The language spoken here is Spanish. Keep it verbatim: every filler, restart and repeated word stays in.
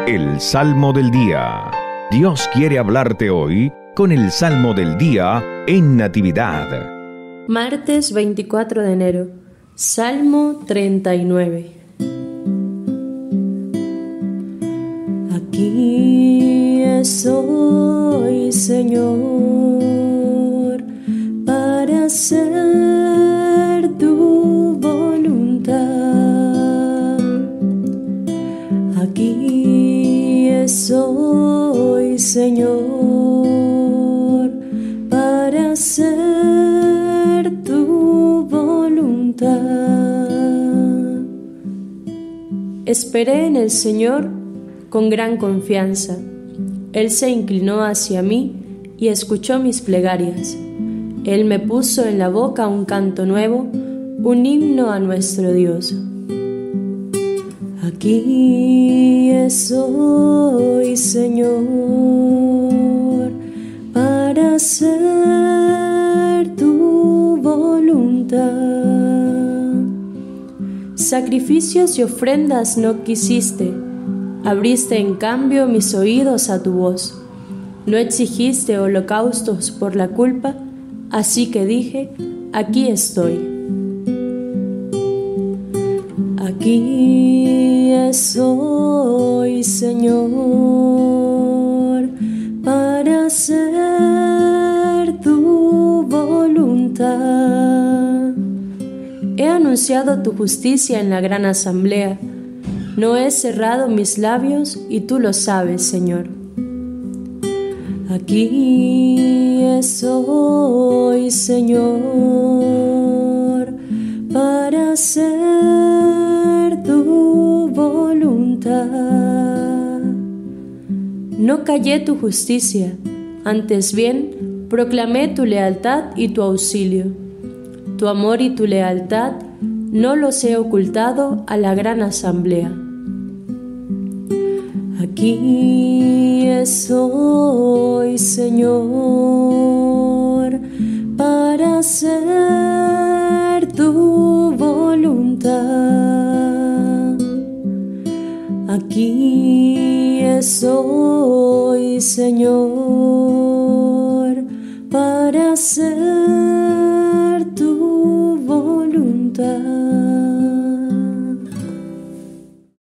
El Salmo del Día. Dios quiere hablarte hoy con el Salmo del Día en Natividad. Martes veinticuatro de enero. Salmo treinta y nueve. Aquí estoy, Señor, para hacer tu voluntad. Aquí estoy, Señor, para hacer tu voluntad. Esperé en el Señor con gran confianza. Él se inclinó hacia mí y escuchó mis plegarias. Él me puso en la boca un canto nuevo, un himno a nuestro Dios. Aquí estoy, Señor, para hacer tu voluntad. Sacrificios y ofrendas no quisiste, abriste en cambio mis oídos a tu voz. No exigiste holocaustos por la culpa, así que dije, aquí estoy. Aquí estoy, Señor, para hacer tu voluntad. He anunciado tu justicia en la gran asamblea. No he cerrado mis labios y tú lo sabes, Señor. Aquí estoy, Señor, para hacer tu voluntad. No callé tu justicia, antes bien proclamé tu lealtad y tu auxilio. Tu amor y tu lealtad no los he ocultado a la gran asamblea. Aquí estoy, Señor, para hacer tu voluntad. Aquí estoy, Señor, para hacer